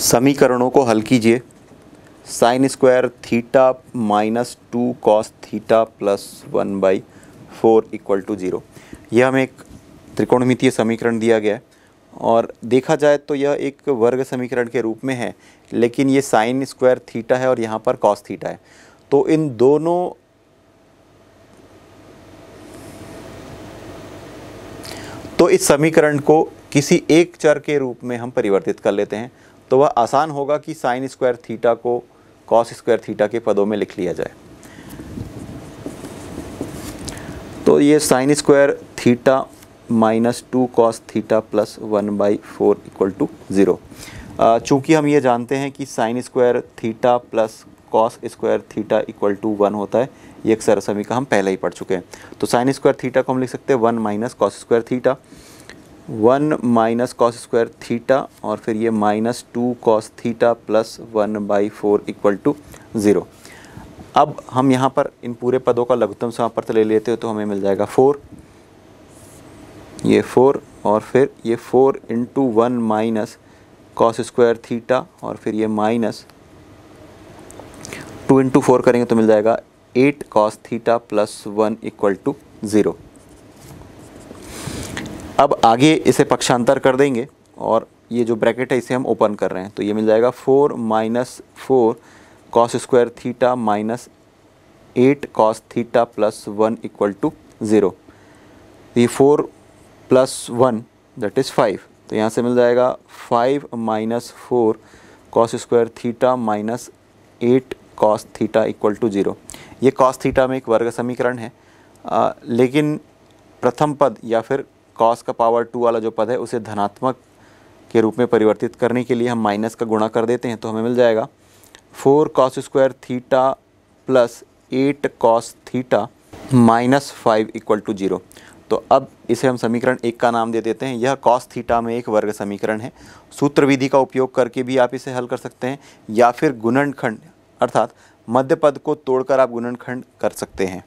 समीकरणों को हल कीजिए। Sine square theta minus 2 cos theta plus 1/4 equal to 0। यह हमें एक त्रिकोणमितीय समीकरण दिया गया है और देखा जाए तो यह एक वर्ग समीकरण के रूप में है, लेकिन ये साइन स्क्वायर थीटा है और यहाँ पर कॉस थीटा है। तो इन दोनों इस समीकरण को किसी एक चर के रूप में हम परिवर्तित कर लेते हैं, तो वह आसान होगा कि साइन स्क्वायर थीटा को कॉस स्क्वायर थीटा के पदों में लिख लिया जाए। तो ये sine square theta minus 2 cos theta plus 1/4 equal to 0। चूँकि हम ये जानते हैं कि sine square theta plus cos square theta equal to 1 होता है, ये एक सरल समीकरण हम पहले ही पढ़ चुके हैं। तो साइन स्क्वायर थीटा को हम लिख सकते हैं 1 minus cos square theta, 1 minus cos square theta और फिर ये minus 2 cos theta plus 1/4 equal to 0। अब हम यहाँ पर इन पूरे पदों का लघुत्तम समापवर्त ले लेते हो तो हमें मिल जाएगा 4, ये 4 और फिर ये 4 into 1 minus cos square theta और फिर ये माइनस 2 इंटू 4 करेंगे तो मिल जाएगा 8 cos theta plus 1 equal to 0। अब आगे इसे पक्षांतर कर देंगे और ये जो ब्रैकेट है इसे हम ओपन कर रहे हैं, तो ये मिल जाएगा 4 minus 4 cos square theta minus 8 cos theta plus 1 equal to 0। ये 4 प्लस 1 दैट इज़ 5, तो यहाँ से मिल जाएगा 5 minus 4 cos square theta minus 8 cos theta equal to 0। ये कॉस थीटा में एक वर्ग समीकरण है, लेकिन प्रथम पद या फिर कॉस का पावर 2 वाला जो पद है उसे धनात्मक के रूप में परिवर्तित करने के लिए हम माइनस का गुणा कर देते हैं, तो हमें मिल जाएगा 4 cos square theta plus 8 cos theta minus 5 equal to 0। तो अब इसे हम समीकरण 1 का नाम दे देते हैं। यह कॉस थीटा में एक वर्ग समीकरण है। सूत्र विधि का उपयोग करके भी आप इसे हल कर सकते हैं या फिर गुणनखंड अर्थात मध्य पद को तोड़कर आप गुणनखंड कर सकते हैं।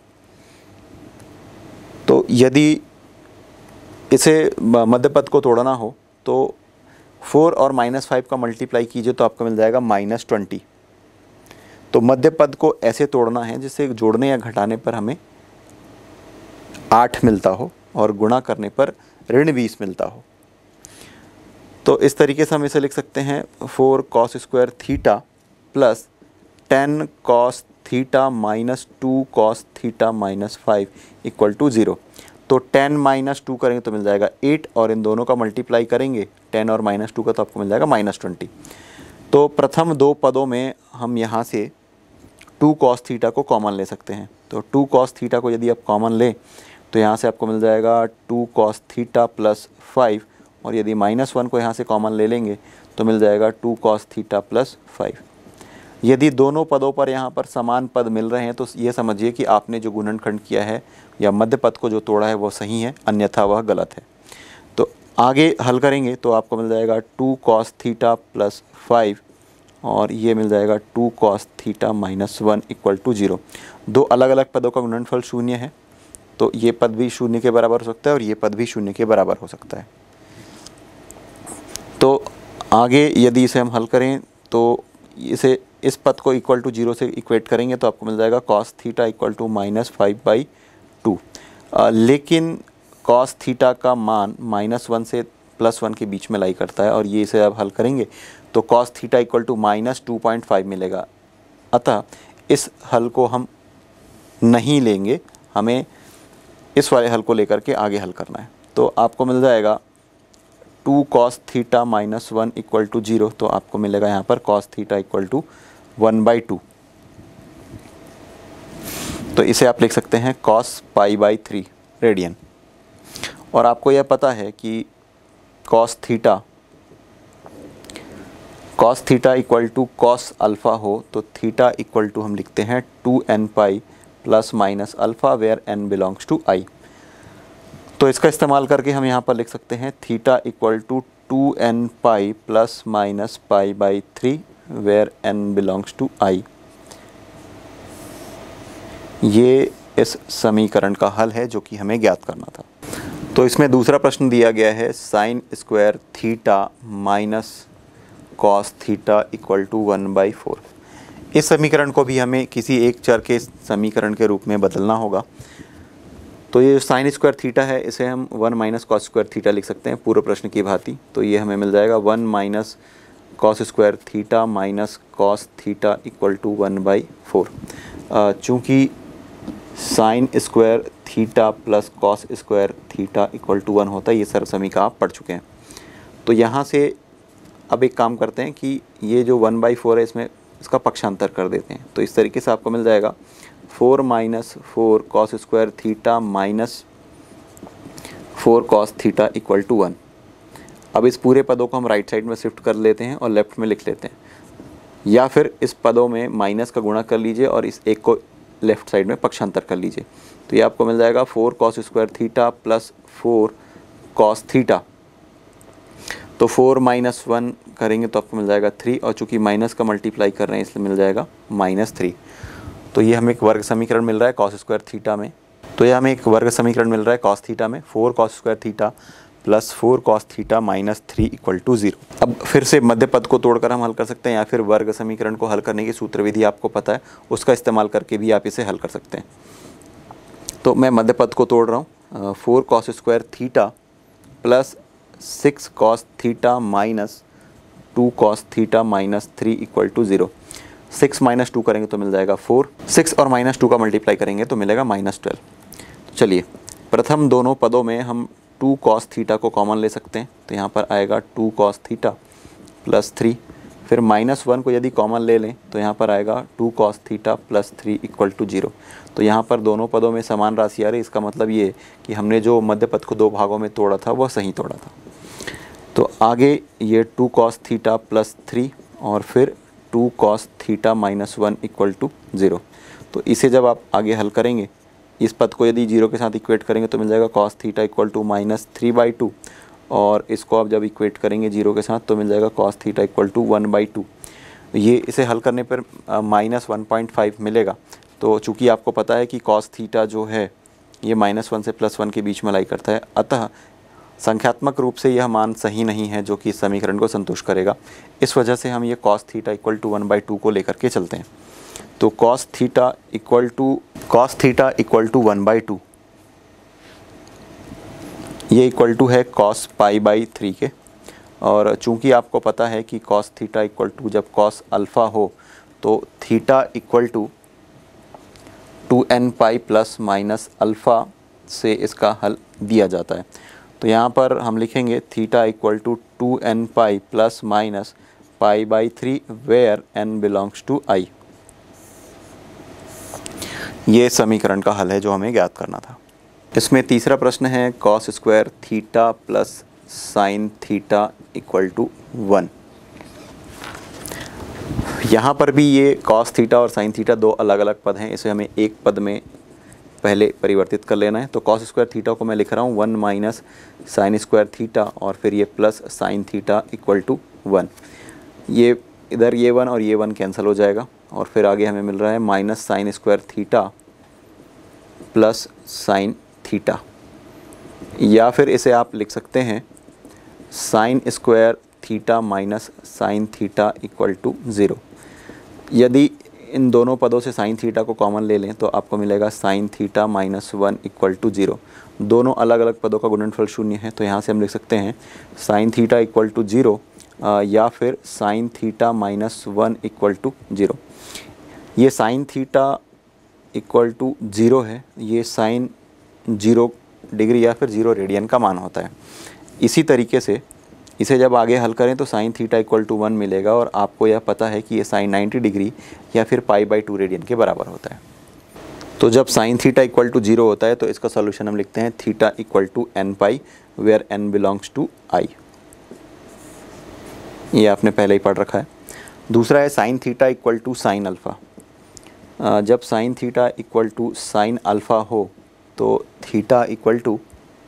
तो यदि इसे मध्य पद को तोड़ना हो तो 4 और माइनस 5 का मल्टीप्लाई कीजिए तो आपको मिल जाएगा -20। तो मध्य पद को ऐसे तोड़ना है जिससे जोड़ने या घटाने पर हमें 8 मिलता हो और गुणा करने पर -20 मिलता हो। तो इस तरीके से हम इसे लिख सकते हैं 4 cos square theta plus 10 cos theta minus 2 cos theta minus 5 equal to 0। तो 10 माइनस 2 करेंगे तो मिल जाएगा 8 और इन दोनों का मल्टीप्लाई करेंगे 10 और माइनस 2 का तो आपको मिल जाएगा -20। तो प्रथम दो पदों में हम यहाँ से 2 कॉस थीटा को कॉमन ले सकते हैं। तो 2 कॉस थीटा को यदि आप कॉमन लें तो यहाँ से आपको मिल जाएगा 2 कॉस थीटा प्लस 5 और यदि -1 को यहाँ से कॉमन ले लेंगे तो मिल जाएगा 2 कॉस थीटा प्लस 5। यदि दोनों पदों पर यहाँ पर समान पद मिल रहे हैं तो ये समझिए कि आपने जो गुणनखंड किया है या मध्य पद को जो तोड़ा है वो सही है, अन्यथा वह गलत है। तो आगे हल करेंगे तो आपको मिल जाएगा 2 कॉस थीटा प्लस 5 और ये मिल जाएगा 2 cos theta minus 1 equal to 0। दो अलग अलग पदों का गुणनफल 0 है, तो ये पद भी 0 के बराबर हो सकता है और ये पद भी 0 के बराबर हो सकता है। तो आगे यदि इसे हम हल करें तो इसे इस पद को इक्वल टू 0 से इक्वेट करेंगे तो आपको मिल जाएगा कॉस थीटा इक्वल टू -5/2। लेकिन कॉस थीटा का मान -1 से +1 के बीच में लाई करता है और ये इसे अब हल करेंगे तो कॉस थीटा इक्वल टू -2.5 मिलेगा। अतः इस हल को हम नहीं लेंगे, हमें इस वाले हल को लेकर के आगे हल करना है। तो आपको मिल जाएगा 2 cos theta minus 1 equal to 0। तो आपको मिलेगा यहाँ पर कॉस थीटा इक्वल टू 1/2। तो इसे आप लिख सकते हैं कॉस π/3 रेडियन। और आपको यह पता है कि cos theta equal to cos alpha हो तो थीटा इक्वल टू हम लिखते हैं 2nπ plus minus alpha where n belongs to i। तो इसका इस्तेमाल करके हम यहाँ पर लिख सकते हैं theta equal to 2nπ plus minus π/3 where n belongs to i। ये इस समीकरण का हल है जो कि हमें ज्ञात करना था। तो इसमें दूसरा प्रश्न दिया गया है sine square theta minus cos theta equal to 1/4। इस समीकरण को भी हमें किसी एक चर के समीकरण के रूप में बदलना होगा। तो ये साइन स्क्वायर थीटा है, इसे हम 1 माइनस कॉस स्क्वायर थीटा लिख सकते हैं पूर्व प्रश्न की भांति। तो ये हमें मिल जाएगा 1 minus cos square theta minus cos theta equal to 1/4। चूँकि sine square theta plus cos square theta equal to 1 होता है, ये सर समीकरण आप पढ़ चुके हैं। तो यहाँ से अब एक काम करते हैं कि ये जो 1/4 है इसमें इसका पक्षांतर कर देते हैं। तो इस तरीके से आपको मिल जाएगा 4 minus 4 cos square theta minus 4 cos theta equal to 1। अब इस पूरे पदों को हम राइट साइड में शिफ्ट कर लेते हैं और लेफ्ट में लिख लेते हैं, या फिर इस पदों में माइनस का गुणा कर लीजिए और इस एक को लेफ्ट साइड में पक्षांतर कर लीजिए। तो ये आपको मिल जाएगा 4 cos square theta plus 4 cos theta. तो 4 माइनस 1 करेंगे तो आपको मिल जाएगा 3, और चूंकि माइनस का मल्टीप्लाई कर रहे हैं इसलिए मिल जाएगा -3। तो ये हमें एक वर्ग समीकरण मिल रहा है कॉस स्क्वायर थीटा में। तो ये हमें एक वर्ग समीकरण मिल रहा है कॉस थीटा में, 4 cos square theta plus 4 cos theta -3 equal to 0। अब फिर से मध्य पद को तोड़कर हम हल कर सकते हैं, या फिर वर्ग समीकरण को हल करने की सूत्र विधि आपको पता है, उसका इस्तेमाल करके भी आप इसे हल कर सकते हैं। तो मैं मध्य पद को तोड़ रहा हूँ। 4 cos square theta plus 6 cos theta minus 2 cos theta -3 equal to 0। 6 minus 2 करेंगे तो मिल जाएगा 4, 6 और -2 का मल्टीप्लाई करेंगे तो मिलेगा -12। तो चलिए प्रथम दोनों पदों में हम 2 कॉस थीटा को कॉमन ले सकते हैं। तो यहाँ पर आएगा 2 कॉस थीटा प्लस 3, फिर -1 को यदि कॉमन ले लें तो यहाँ पर आएगा 2 cos theta plus 3 equal to 0। तो यहाँ पर दोनों पदों में समान राशि आ रही है, इसका मतलब ये कि हमने जो मध्य पद को दो भागों में तोड़ा था वह सही तोड़ा था। तो आगे ये 2 कॉस थीटा प्लस 3 और फिर 2 कॉस थीटा -1 इक्वल टू 0। तो इसे जब आप आगे हल करेंगे, इस पद को यदि 0 के साथ इक्वेट करेंगे तो मिल जाएगा कॉस थीटा इक्वल टू -3/2, और इसको आप जब इक्वेट करेंगे 0 के साथ तो मिल जाएगा कॉस थीटा इक्वल टू 1/2। ये इसे हल करने पर -1.5 मिलेगा। तो चूँकि आपको पता है कि कॉस थीटा जो है ये -1 से +1 के बीच में लाई करता है, अतः संख्यात्मक रूप से यह मान सही नहीं है जो कि इस समीकरण को संतुष्ट करेगा। इस वजह से हम ये कॉस थीटा इक्वल टू 1/2 को लेकर के चलते हैं। तो कॉस थीटा इक्वल टू 1/2, ये इक्वल टू है कॉस π/3 के। और चूंकि आपको पता है कि कॉस थीटा इक्वल टू जब कॉस अल्फ़ा हो तो theta equal to 2n pi plus minus alpha से इसका हल दिया जाता है। तो यहाँ पर हम लिखेंगे theta equal to 2n pi plus minus π/3 where n belongs to i। ये समीकरण का हल है जो हमें ज्ञात करना था। इसमें तीसरा प्रश्न है cos square theta plus sine theta equal to 1। यहाँ पर भी ये कॉस थीटा और साइन थीटा दो अलग अलग पद हैं, इसे हमें एक पद में पहले परिवर्तित कर लेना है। तो कॉस स्क्वायर थीटा को मैं लिख रहा हूँ 1 माइनस साइन स्क्वायर थीटा और फिर ये plus sine theta equal to 1। ये इधर ये 1 और ये 1 कैंसिल हो जाएगा, और फिर आगे हमें मिल रहा है minus sine square theta plus sine theta, या फिर इसे आप लिख सकते हैं sine square theta minus sine theta equal to 0। यदि इन दोनों पदों से साइन थीटा को कॉमन ले लें तो आपको मिलेगा साइन थीटा -1 इक्वल टू 0। दोनों अलग अलग पदों का गुणनफल 0 है, तो यहाँ से हम लिख सकते हैं साइन थीटा इक्वल टू 0 या फिर साइन थीटा -1 इक्वल टू 0। ये साइन थीटा इक्वल टू 0 है, ये साइन 0 डिग्री या फिर 0 रेडियन का मान होता है। इसी तरीके से इसे जब आगे हल करें तो साइन थीटा इक्वल टू 1 मिलेगा, और आपको यह पता है कि ये साइन 90 डिग्री या फिर π/2 रेडियन के बराबर होता है। तो जब साइन थीटा इक्वल टू 0 होता है तो इसका सॉल्यूशन हम लिखते हैं theta equal to n π where n belongs to i। ये आपने पहले ही पढ़ रखा है। दूसरा है sine theta equal to sine alpha. जब sine theta equal to sine alpha हो तो theta equal to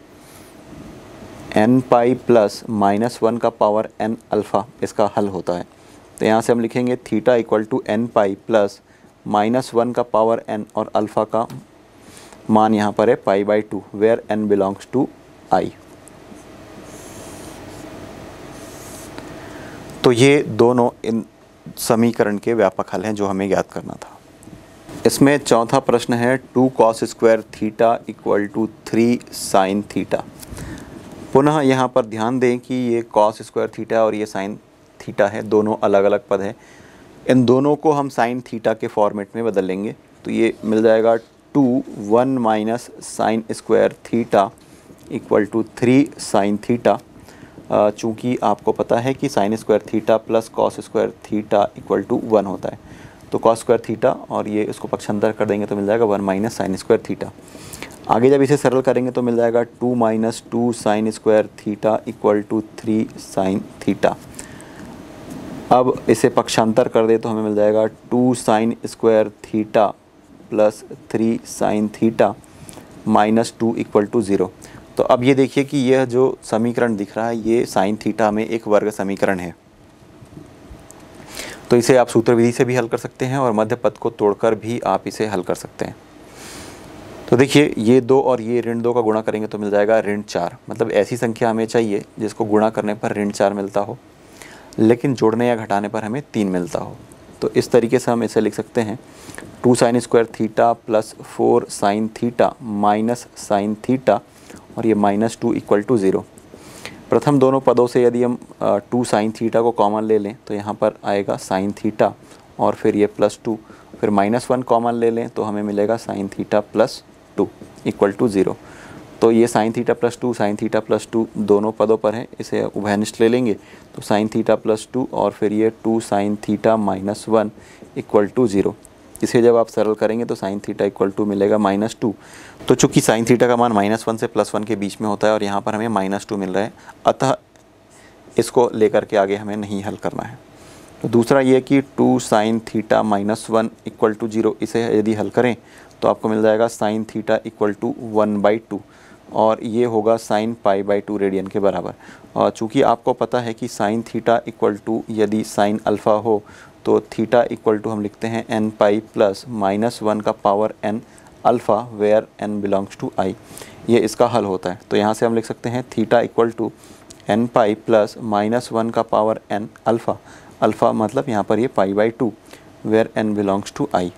n pi plus -1 का पावर n अल्फ़ा इसका हल होता है। तो यहाँ से हम लिखेंगे theta equal to n pi plus -1 का पावर n और अल्फ़ा का मान यहाँ पर है π/2 where n belongs to i। तो ये दोनों इन समीकरण के व्यापक हल हैं जो हमें ज्ञात करना था। इसमें चौथा प्रश्न है 2 cos square theta equal to 3 sine theta. पुनः यहाँ पर ध्यान दें कि ये cos स्क्वायर थीटा और ये साइन थीटा है, दोनों अलग अलग पद है। इन दोनों को हम साइन थीटा के फॉर्मेट में बदल लेंगे तो ये मिल जाएगा 1 minus sine square theta equal to 3 sine theta. चूँकि आपको पता है कि sine square theta plus cos square theta equal to 1 होता है, तो कॉस स्क्वायर थीटा और ये इसको पक्षांतर कर देंगे तो मिल जाएगा 1 माइनस साइन स्क्वायर थीटा। आगे जब इसे सरल करेंगे तो मिल जाएगा 2 minus 2 sine square theta equal to 3 sine theta. अब इसे पक्षांतर कर दे तो हमें मिल जाएगा 2 sine square theta plus 3 sine theta minus 2 equal to 0। तो अब ये देखिए कि यह जो समीकरण दिख रहा है ये साइन थीटा में एक वर्ग समीकरण है। तो इसे आप सूत्र विधि से भी हल कर सकते हैं और मध्य पद को तोड़कर भी आप इसे हल कर सकते हैं। तो देखिए ये 2 और ये ऋण 2 का गुणा करेंगे तो मिल जाएगा ऋण 4। मतलब ऐसी संख्या हमें चाहिए जिसको गुणा करने पर ऋण 4 मिलता हो लेकिन जोड़ने या घटाने पर हमें 3 मिलता हो। तो इस तरीके से हम इसे लिख सकते हैं 2 sine square theta plus 4 sine theta minus sine theta और ये माइनस 2 इक्वल टू 0। प्रथम दोनों पदों से यदि हम 2 साइन थीटा को कॉमन ले लें तो यहाँ पर आएगा साइन थीटा और फिर ये प्लस 2, फिर माइनस 1 कॉमन ले लें तो हमें मिलेगा sine theta plus 2 equal to 0। तो ये sine theta plus 2 sine theta plus 2 दोनों पदों पर है, इसे उभयनिष्ठ ले लेंगे तो साइन थीटा प्लस 2 और फिर ये 2 sine theta minus 1 equal to 0। इसे जब आप सरल करेंगे तो साइन थीटा इक्वल टू मिलेगा -2। तो चूंकि साइन थीटा का मान -1 से +1 के बीच में होता है और यहाँ पर हमें -2 मिल रहा है, अतः इसको लेकर के आगे हमें नहीं हल करना है। तो दूसरा ये कि 2 साइन थीटा -1 इक्वल टू 0, इसे यदि हल करें तो आपको मिल जाएगा साइन थीटा इक्वल टू 1/2 और ये होगा साइन π/2 रेडियन के बराबर। और चूँकि आपको पता है कि साइन थीटा इक्वल टू यदि साइन अल्फ़ा हो तो थीटा इक्वल टू हम लिखते हैं n पाई प्लस -1 का power n alpha where n belongs to i। ये इसका हल होता है। तो यहाँ से हम लिख सकते हैं theta equal to n pi plus -1 का पावर n अल्फ़ा, अल्फ़ा मतलब यहाँ पर ये π/2 where n belongs to i।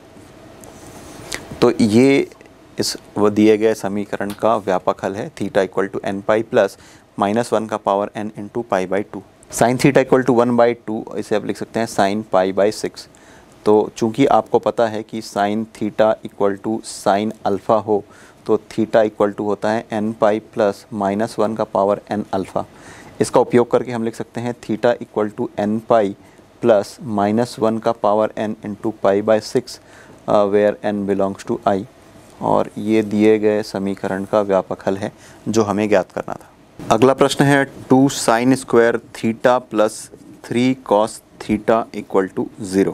तो ये इस वो दिए गए समीकरण का व्यापक हल है। Theta equal to n pi plus -1 का power n into π/2। Sine theta equal to 1/2 इसे आप लिख सकते हैं साइन π/6। तो चूंकि आपको पता है कि sine theta equal to sine alpha हो तो थीटा इक्वल टू होता है n पाई प्लस -1 का पावर n अल्फ़ा। इसका उपयोग करके हम लिख सकते हैं theta equal to n pi plus -1 का power n into π/6 where n belongs to i। और ये दिए गए समीकरण का व्यापक हल है जो हमें ज्ञात करना था। अगला प्रश्न है 2 sine square theta plus 3 cos theta equal to 0।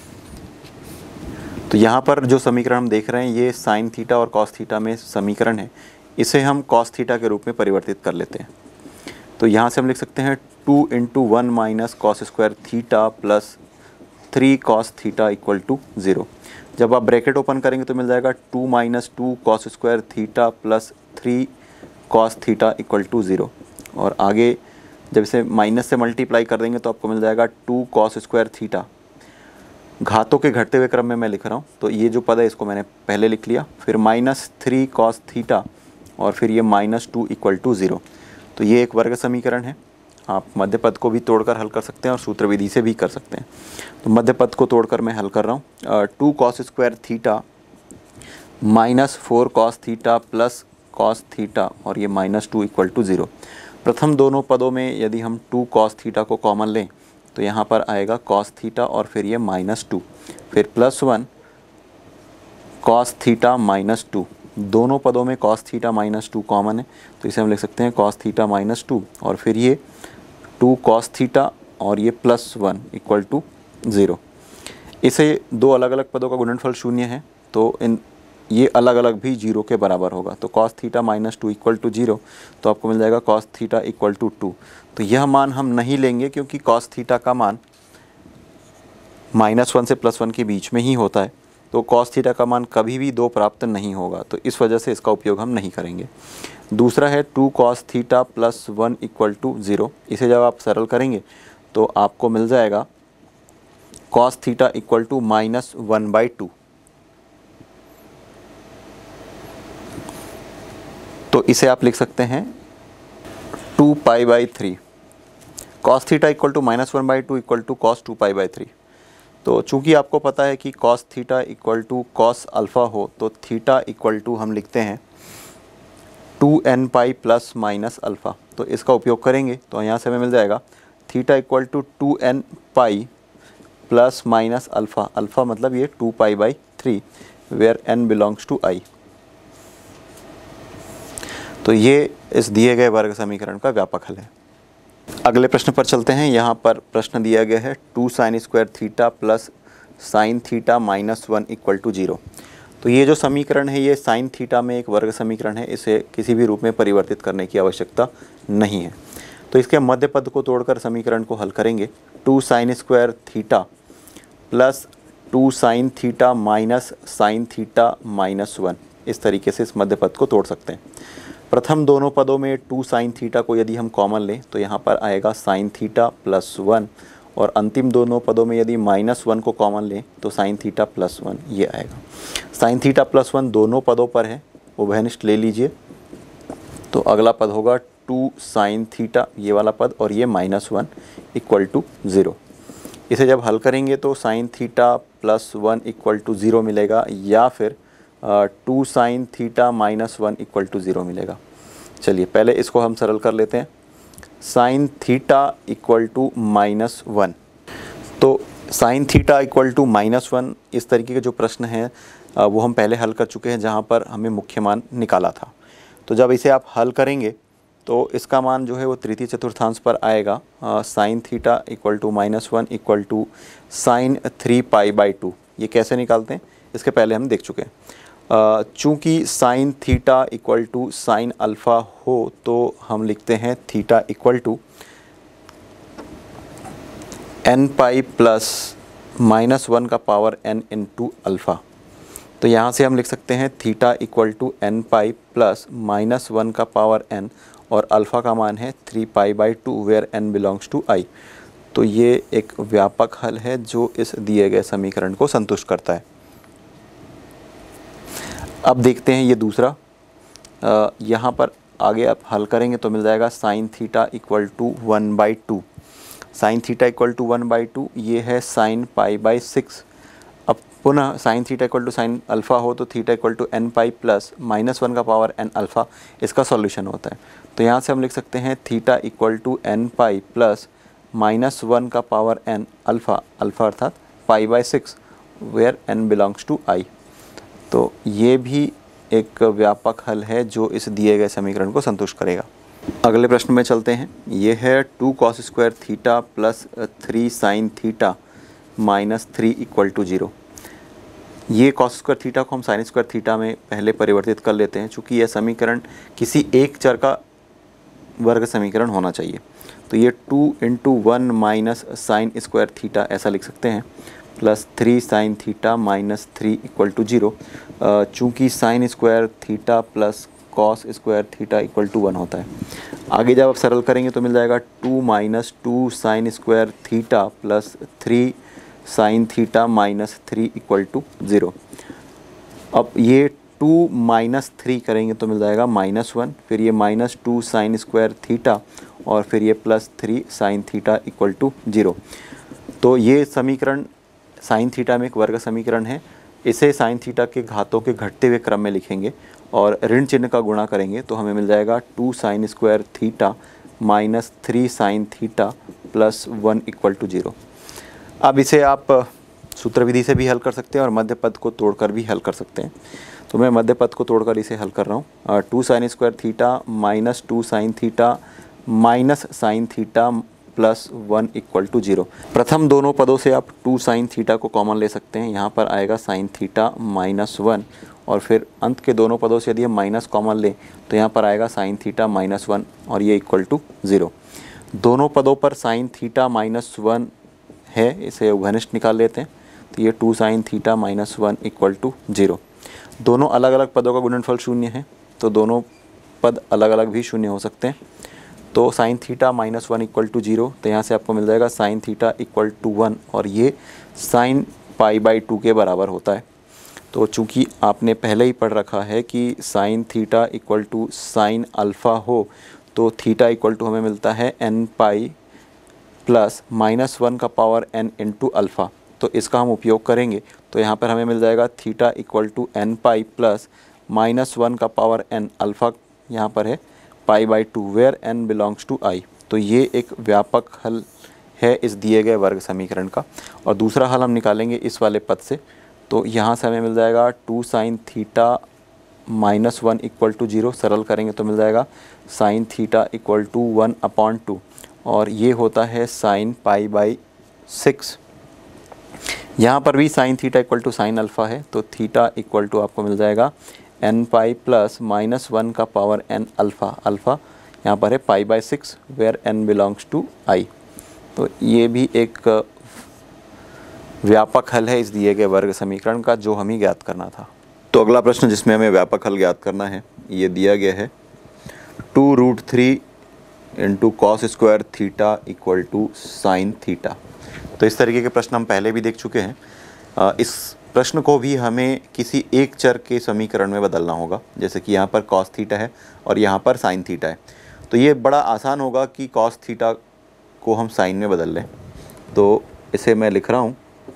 तो यहाँ पर जो समीकरण हम देख रहे हैं ये साइन थीटा और कॉस थीटा में समीकरण है, इसे हम कॉस थीटा के रूप में परिवर्तित कर लेते हैं। तो यहाँ से हम लिख सकते हैं 2 into 1 minus cos square theta plus 3 cos theta equal to 0। जब आप ब्रैकेट ओपन करेंगे तो मिल जाएगा 2 minus 2 cos square theta plus 3 cos theta equal to 0। और आगे जब इसे माइनस से मल्टीप्लाई कर देंगे तो आपको मिल जाएगा 2 कॉस स्क्वायर थीटा। घातों के घटते हुए क्रम में मैं लिख रहा हूँ, तो ये जो पद है इसको मैंने पहले लिख लिया, फिर -3 कॉस थीटा और फिर ये -2 इक्वल टू 0। तो ये एक वर्ग समीकरण है। आप मध्य पद को भी तोड़कर हल कर सकते हैं और सूत्र विधि से भी कर सकते हैं। तो मध्य पद को तोड़कर मैं हल कर रहा हूँ। 2 cos square theta -4 cos theta plus cos theta और ये -2 इक्वल टू 0। प्रथम दोनों पदों में यदि हम 2 कॉस थीटा को कॉमन लें तो यहाँ पर आएगा कॉस थीटा और फिर ये -2, फिर +1 कॉस थीटा -2। दोनों पदों में कॉस थीटा -2 कॉमन है तो इसे हम लिख सकते हैं कॉस थीटा -2 और फिर ये 2 कॉस थीटा और ये +1 इक्वल टू 0। इसे दो अलग अलग पदों का गुणनफल 0 है तो ये अलग अलग भी 0 के बराबर होगा। तो cos थीटा -2 इक्वल टू 0, तो आपको मिल जाएगा cos थीटा इक्वल टू 2। तो यह मान हम नहीं लेंगे क्योंकि cos थीटा का मान -1 से +1 के बीच में ही होता है, तो cos थीटा का मान कभी भी 2 प्राप्त नहीं होगा, तो इस वजह से इसका उपयोग हम नहीं करेंगे। दूसरा है 2 cos थीटा +1 इक्वल टू 0। इसे जब आप सरल करेंगे तो आपको मिल जाएगा cos थीटा इक्वल टू -1/2। तो इसे आप लिख सकते हैं 2π/3। cos theta equal to -1/2 equal to cos 2π/3। तो चूंकि आपको पता है कि cos theta equal to cos alpha हो, तो थीटा इक्वल टू हम लिखते हैं 2nπ प्लस माइनस अल्फ़ा। तो इसका उपयोग करेंगे तो यहाँ से हमें मिल जाएगा theta equal to 2nπ plus minus alpha. Alpha मतलब ये 2π/3 where n belongs to i। तो ये इस दिए गए वर्ग समीकरण का व्यापक हल है। अगले प्रश्न पर चलते हैं। यहाँ पर प्रश्न दिया गया है 2 sin square theta plus sine theta -1 equal to 0। तो ये जो समीकरण है ये साइन थीटा में एक वर्ग समीकरण है, इसे किसी भी रूप में परिवर्तित करने की आवश्यकता नहीं है। तो इसके मध्य पद को तोड़कर समीकरण को हल करेंगे। 2 sin square theta plus 2 sin theta minus sine theta -1, इस तरीके से इस मध्य पद को तोड़ सकते हैं। प्रथम दोनों पदों में 2 sin थीटा को यदि हम कॉमन लें तो यहाँ पर आएगा साइन थीटा प्लस 1, और अंतिम दोनों पदों में यदि -1 को कॉमन लें तो साइन थीटा प्लस 1 ये आएगा। साइन थीटा प्लस 1 दोनों पदों पर है, उभयनिष्ठ ले लीजिए। तो अगला पद होगा 2 sin थीटा, ये वाला पद, और ये -1 इक्वल टू 0। इसे जब हल करेंगे तो sine theta plus 1 equal to 0 मिलेगा, या फिर 2 sin थीटा -1 इक्वल टू 0 मिलेगा। चलिए पहले इसको हम सरल कर लेते हैं। साइन थीटा इक्वल टू -1, तो साइन थीटा इक्वल टू -1 इस तरीके के जो प्रश्न हैं वो हम पहले हल कर चुके हैं, जहाँ पर हमें मुख्य मान निकाला था। तो जब इसे आप हल करेंगे तो इसका मान जो है वो तृतीय चतुर्थांश पर आएगा। Sine theta equal to -1 equal to sine 3π/2। ये कैसे निकालते हैं इसके पहले हम देख चुके हैं। चूँकि sine theta equal to sine alpha हो तो हम लिखते हैं theta equal to nπ plus -1 का पावर n इंटू अल्फ़ा। तो यहाँ से हम लिख सकते हैं theta equal to nπ plus -1 का पावर n, और अल्फ़ा का मान है 3π/2 where n belongs to i। तो ये एक व्यापक हल है जो इस दिए गए समीकरण को संतुष्ट करता है। अब देखते हैं ये दूसरा। यहाँ पर आगे आप हल करेंगे तो मिल जाएगा sine theta equal to 1/2। Sine theta equal to 1/2 ये है साइन π/6। अब पुनः sine theta equal to sine alpha हो तो theta equal to nπ plus -1 का पावर n अल्फ़ा, इसका सॉल्यूशन होता है। तो यहाँ से हम लिख सकते हैं theta equal to nπ plus -1 का पावर n अल्फ़ा, अल्फ़ा अर्थात π/6 where n belongs to i। तो ये भी एक व्यापक हल है जो इस दिए गए समीकरण को संतुष्ट करेगा। अगले प्रश्न में चलते हैं। ये है 2 cos square theta plus 3 sin theta -3 equal to 0। ये cos स्क्वायर थीटा को हम sin स्क्वायर थीटा में पहले परिवर्तित कर लेते हैं, चूँकि यह समीकरण किसी एक चर का वर्ग समीकरण होना चाहिए। तो ये 2 × 1 माइनस साइन स्क्वायर थीटा ऐसा लिख सकते हैं, plus 3 sin theta -3 equal to 0। चूँकि sine square theta plus cos square theta equal to 1 होता है। आगे जब आप सरल करेंगे तो मिल जाएगा 2 - 2 sin square theta plus 3 sin theta -3 equal to 0। अब ये 2 - 3 करेंगे तो मिल जाएगा -1, फिर ये -2 sin स्क्वायर थीटा, और फिर ये +3 sin थीटा इक्वल टू 0। तो ये समीकरण साइन थीटा में एक वर्ग समीकरण है। इसे साइन थीटा के घातों के घटते हुए क्रम में लिखेंगे और ऋण चिन्ह का गुणा करेंगे तो हमें मिल जाएगा 2 sin square theta -3 sin theta plus 1 equal to 0। अब इसे आप सूत्र विधि से भी हल कर सकते हैं और मध्य पद को तोड़कर भी हल कर सकते हैं। तो मैं मध्य पद को तोड़कर इसे हल कर रहा हूँ। 2 sin square theta -2 sin theta minus sine theta plus 1 equal to 0। प्रथम दोनों पदों से आप 2 sin थीटा को कॉमन ले सकते हैं। यहाँ पर आएगा साइन थीटा -1, और फिर अंत के दोनों पदों से यदि हम माइनस कॉमन लें तो यहाँ पर आएगा साइन थीटा -1, और ये इक्वल टू 0। दोनों पदों पर साइन थीटा -1 है, इसे उभयनिष्ठ निकाल लेते हैं। तो ये 2 sin थीटा -1 इक्वल टू 0। दोनों अलग अलग पदों का गुणनफल 0 है, तो दोनों पद अलग अलग भी 0 हो सकते हैं। तो साइन थीटा -1 इक्वल टू 0, तो यहाँ से आपको मिल जाएगा साइन थीटा इक्वल टू 1 और ये साइन π/2 के बराबर होता है। तो चूंकि आपने पहले ही पढ़ रखा है कि sine theta equal to sine alpha हो तो थीटा इक्वल टू हमें मिलता है n π प्लस -1 का पावर n इंटू अल्फ़ा। तो इसका हम उपयोग करेंगे तो यहाँ पर हमें मिल जाएगा theta equal to n π plus -1 का पावर n, अल्फ़ा यहाँ पर है π/2 where n belongs to i। तो ये एक व्यापक हल है इस दिए गए वर्ग समीकरण का। और दूसरा हल हम निकालेंगे इस वाले पद से, तो यहाँ से हमें मिल जाएगा 2 साइन थीटा -1 इक्वल टू 0, सरल करेंगे तो मिल जाएगा साइन थीटा इक्वल टू 1/2 और ये होता है साइन π/6। यहाँ पर भी sine theta equal to sine alpha है, तो थीटा इक्वल टू आपको मिल जाएगा n π प्लस -1 का पावर n अल्फ़ा, अल्फ़ा यहाँ पर है π/6 where n belongs to i। तो ये भी एक व्यापक हल है इस दिए गए वर्ग समीकरण का जो हमें ज्ञात करना था। तो अगला प्रश्न जिसमें हमें व्यापक हल ज्ञात करना है ये दिया गया है 2√3 into cos square theta equal to sine theta. तो इस तरीके के प्रश्न हम पहले भी देख चुके हैं। इस प्रश्न को भी हमें किसी एक चर के समीकरण में बदलना होगा, जैसे कि यहाँ पर कॉस थीटा है और यहाँ पर साइन थीटा है। तो ये बड़ा आसान होगा कि कॉस थीटा को हम साइन में बदल लें। तो इसे मैं लिख रहा हूँ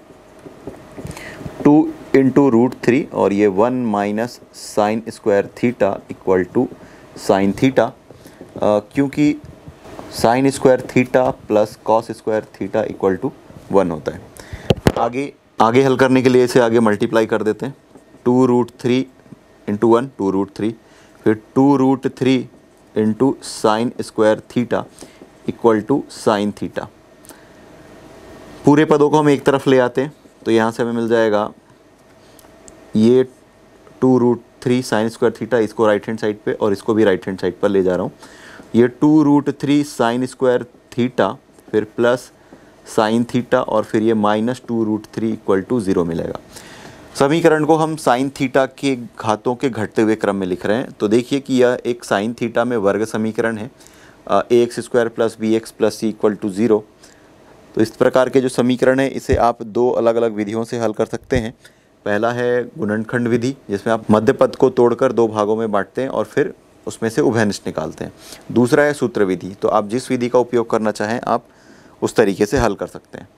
2 इंटू √3 और ये 1 minus sine square theta equal to sine theta, क्योंकि sine square theta plus cos square theta equal to 1 होता है। आगे हल करने के लिए इसे आगे मल्टीप्लाई कर देते हैं। 2√3 इंटू 1 2√3, फिर 2√3 into sine square theta equal to sine theta. पूरे पदों को हम एक तरफ ले आते हैं तो यहाँ से हमें मिल जाएगा ये 2√3 साइन स्क्वायर थीटा, इसको राइट हैंड साइड पे और इसको भी राइट हैंड साइड पर ले जा रहा हूँ। ये 2√3 साइन स्क्वायर थीटा फिर प्लस साइन थीटा और फिर ये -2√3 इक्वल टू 0 मिलेगा। समीकरण को हम साइन थीटा के घातों के घटते हुए क्रम में लिख रहे हैं। तो देखिए कि यह एक साइन थीटा में वर्ग समीकरण है, ax² plus bx plus c equal to 0। तो इस प्रकार के जो समीकरण है इसे आप दो अलग अलग विधियों से हल कर सकते हैं। पहला है गुणनखंड विधि, जिसमें आप मध्य पद को तोड़कर दो भागों में बांटते हैं और फिर उसमें से उभयनिष्ठ निकालते हैं। दूसरा है सूत्र विधि। तो आप जिस विधि का उपयोग करना चाहें आप उस तरीके से हल कर सकते हैं।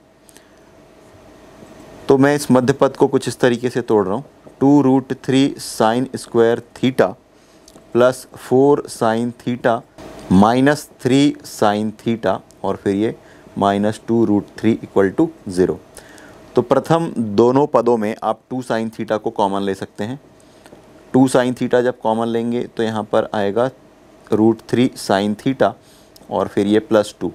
तो मैं इस मध्य पद को कुछ इस तरीके से तोड़ रहा हूँ। 2√3 sine square theta plus 4 sine theta minus 3 sine theta और फिर ये -2√3 इक्वल टू 0। तो प्रथम दोनों पदों में आप 2 साइन थीटा को कॉमन ले सकते हैं। 2 साइन थीटा जब कॉमन लेंगे तो यहाँ पर आएगा √3 साइन थीटा और फिर ये +2।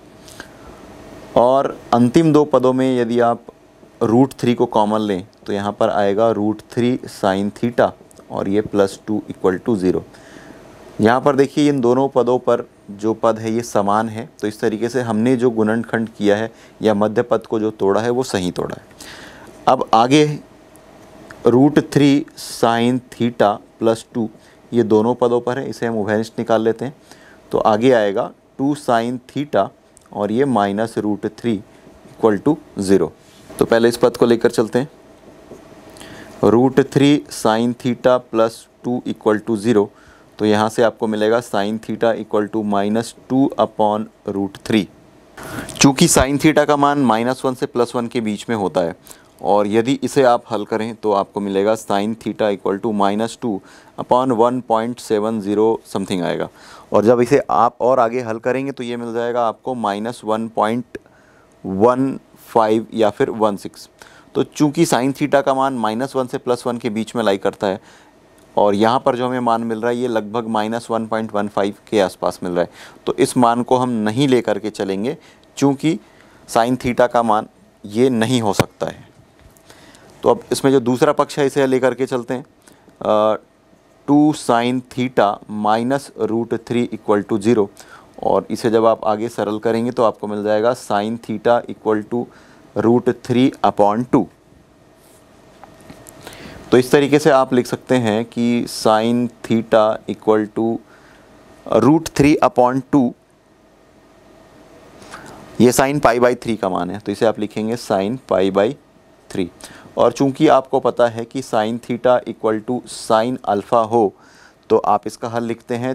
और अंतिम दो पदों में यदि आप √3 को कॉमन लें तो यहाँ पर आएगा √3 साइन थीटा और ये +2 इक्वल टू 0। यहाँ पर देखिए इन दोनों पदों पर जो पद है ये समान है, तो इस तरीके से हमने जो गुणनखंड किया है या मध्य पद को जो तोड़ा है वो सही तोड़ा है। अब आगे √3 साइन थीटा +2 ये दोनों पदों पर है, इसे हम उभयनिष्ठ निकाल लेते हैं। तो आगे आएगा 2 साइन थीटा और ये -√3 इक्वल टू 0। तो पहले इस पद को लेकर चलते हैं। √3 साइन थीटा +2 इक्वल टू 0। तो यहाँ से आपको मिलेगा साइन थीटा इक्वल टू -2/√3। चूँकि साइन थीटा का मान -1 से +1 के बीच में होता है और यदि इसे आप हल करें तो आपको मिलेगा sine theta equal to -2/1.70 something आएगा। और जब इसे आप और आगे हल करेंगे तो ये मिल जाएगा आपको -1.15 या फिर 16। तो चूँकि साइन थीटा का मान -1 से +1 के बीच में लाई करता है और यहाँ पर जो हमें मान मिल रहा है ये लगभग -1.15 के आसपास मिल रहा है, तो इस मान को हम नहीं लेकर के चलेंगे चूँकि साइन थीटा का मान ये नहीं हो सकता है। तो अब इसमें जो दूसरा पक्ष है इसे लेकर के चलते हैं। 2 साइन थीटा -√3 इक्वल टू 0 और इसे जब आप आगे सरल करेंगे तो आपको मिल जाएगा साइन थीटा इक्वल टू √3/2। तो इस तरीके से आप लिख सकते हैं कि साइन थीटा इक्वल टू √3/2 ये साइन पाई बाई 3 का मान है, तो इसे आप लिखेंगे साइन पाई बाई 3। और चूंकि आपको पता है कि sine theta equal to sine alpha हो, तो आप इसका हल लिखते हैं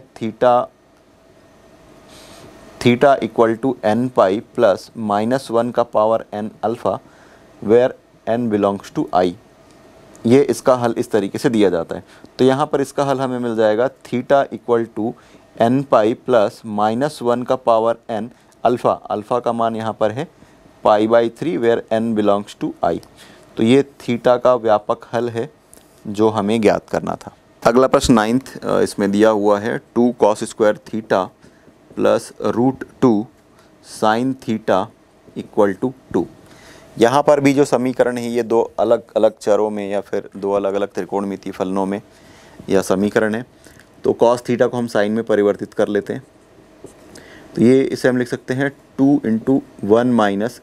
theta equal to n pi plus -1 का power n alpha where n belongs to I. ये इसका हल इस तरीके से दिया जाता है। तो यहाँ पर इसका हल हमें मिल जाएगा theta equal to n pi plus -1 का पावर एन अल्फ़ा। अल्फ़ा का मान यहाँ पर है pi by 3 where n belongs to I. तो ये थीटा का व्यापक हल है जो हमें ज्ञात करना था। अगला प्रश्न 9th इसमें दिया हुआ है 2 cos square theta plus √2 sine theta equal to 2। यहाँ पर भी जो समीकरण है ये दो अलग अलग चरों में या फिर दो अलग अलग त्रिकोणमितीय फलनों में यह समीकरण है। तो कॉस थीटा को हम साइन में परिवर्तित कर लेते हैं। तो ये इसे हम लिख सकते हैं 2 × 1 minus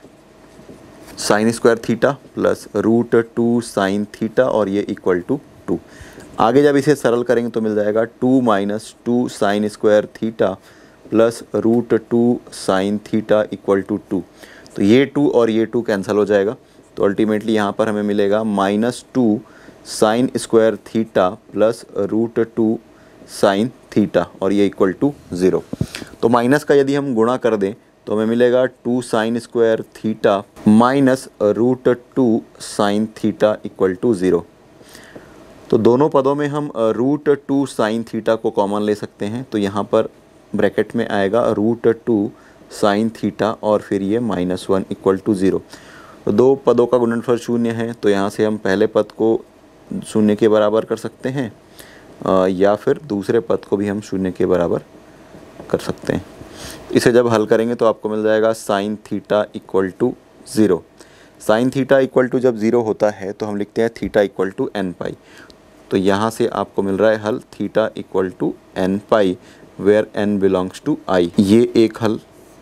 sine square theta plus √2 sine theta और ये इक्वल टू 2। आगे जब इसे सरल करेंगे तो मिल जाएगा 2 - 2 sine square theta plus √2 sine theta equal to 2। तो ये 2 और ये 2 कैंसिल हो जाएगा। तो अल्टीमेटली यहाँ पर हमें मिलेगा -2 sine square theta plus √2 sine theta और ये इक्वल टू 0। तो माइनस का यदि हम गुणा कर दें तो हमें मिलेगा 2 sine square theta minus √2 sine theta equal to 0। तो दोनों पदों में हम √2 साइन थीटा को कॉमन ले सकते हैं। तो यहाँ पर ब्रैकेट में आएगा √2 साइन थीटा और फिर ये -1 इक्वल टू 0। तो दो पदों का गुणनफल 0 है, तो यहाँ से हम पहले पद को 0 के बराबर कर सकते हैं या फिर दूसरे पद को भी हम 0 के बराबर कर सकते हैं। इसे जब हल करेंगे तो आपको मिल जाएगा sine theta equal to 0। Sine theta equal to जब 0 होता है तो हम लिखते हैं theta equal to n pi. तो यहाँ से आपको मिल रहा है हल theta equal to n pi where n belongs to I. ये एक हल।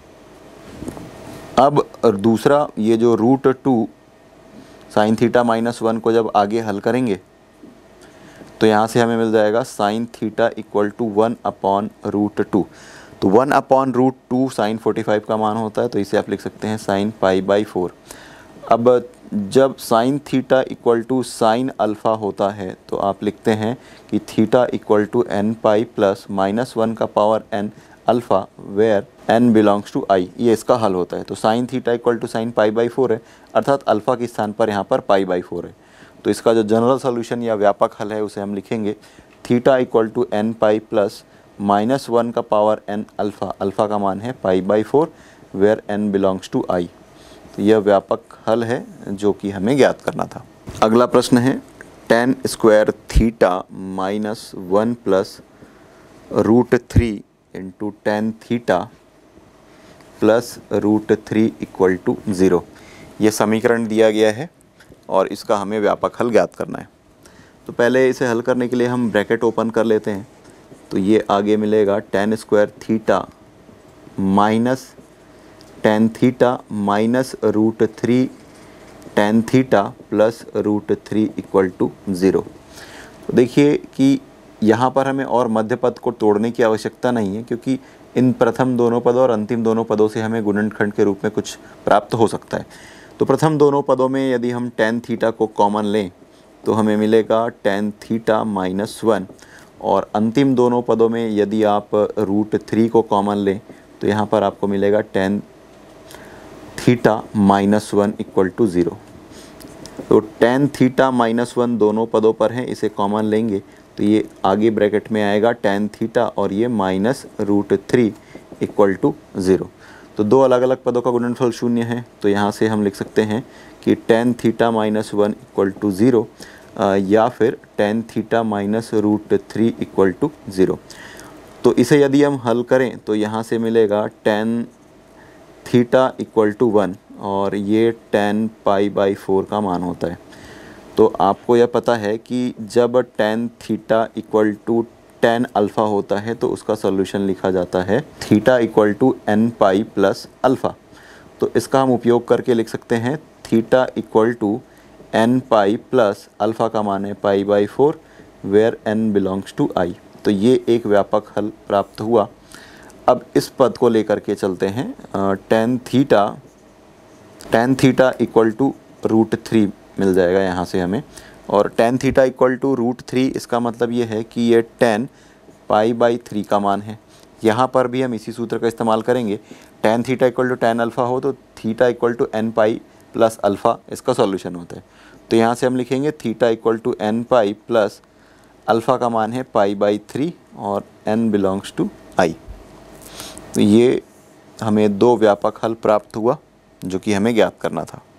अब दूसरा ये जो √2 साइन थीटा -1 को जब आगे हल करेंगे तो यहाँ से हमें मिल जाएगा साइन थीटा इक्वल टू 1/√2। तो 1/√2 साइन 45 का मान होता है, तो इसे आप लिख सकते हैं साइन पाई बाई 4। अब जब sine theta equal to sine alpha होता है तो आप लिखते हैं कि theta equal to n pi plus -1 का power n alpha where n belongs to I. ये इसका हल होता है। तो sine theta equal to sine pi by 4 है, अर्थात अल्फ़ा के स्थान पर यहाँ पर पाई बाई 4 है। तो इसका जो जनरल सोल्यूशन या व्यापक हल है उसे हम लिखेंगे theta equal to n pi plus -1 का पावर एन अल्फ़ा। अल्फ़ा का मान है pi by 4 where n belongs to I. तो यह व्यापक हल है जो कि हमें ज्ञात करना था। अगला प्रश्न है tan square theta -1 plus √3 into tan theta plus √3 equal to 0। ये समीकरण दिया गया है और इसका हमें व्यापक हल ज्ञात करना है। तो पहले इसे हल करने के लिए हम ब्रैकेट ओपन कर लेते हैं। तो ये आगे मिलेगा tan square theta minus tan theta minus √3 tan theta plus √3 equal to 0। तो देखिए कि यहाँ पर हमें और मध्य पद को तोड़ने की आवश्यकता नहीं है, क्योंकि इन प्रथम दोनों पदों और अंतिम दोनों पदों से हमें गुणनखंड के रूप में कुछ प्राप्त हो सकता है। तो प्रथम दोनों पदों में यदि हम tan थीटा को कॉमन लें तो हमें मिलेगा tan थीटा -1, और अंतिम दोनों पदों में यदि आप √3 को कॉमन लें तो यहाँ पर आपको मिलेगा tan थीटा -1 इक्वल टू 0। तो tan थीटा -1 दोनों पदों पर हैं, इसे कॉमन लेंगे तो ये आगे ब्रैकेट में आएगा tan थीटा और ये -√3 इक्वल टू 0। तो दो अलग अलग पदों का गुणनफल 0 है, तो यहाँ से हम लिख सकते हैं कि tan थीटा -1 इक्वल टू 0 या फिर tan थीटा -√3 इक्वल टू 0। तो इसे यदि हम हल करें तो यहाँ से मिलेगा tan थीटा इक्वल टू 1 और ये tan पाई बाई 4 का मान होता है। तो आपको यह पता है कि जब tan theta equal to tan alpha होता है तो उसका सॉल्यूशन लिखा जाता है theta equal to n pi plus alpha. तो इसका हम उपयोग करके लिख सकते हैं theta equal to n pi plus alpha का मान है pi by 4 where n belongs to i। तो ये एक व्यापक हल प्राप्त हुआ। अब इस पद को लेकर के चलते हैं। टेन थीटा इक्वल टू √3 मिल जाएगा यहाँ से हमें, और टेन थीटा इक्वल टू √3 इसका मतलब ये है कि ये 10 π/3 का मान है। यहाँ पर भी हम इसी सूत्र का इस्तेमाल करेंगे। Tan theta equal to tan alpha हो तो theta equal to n pi plus alpha इसका सॉल्यूशन होता है। तो यहाँ से हम लिखेंगे theta equal to n pi plus alpha का मान है π/3 और n बिलोंग्स टू i। तो ये हमें 2 व्यापक हल प्राप्त हुआ जो कि हमें ज्ञात करना था।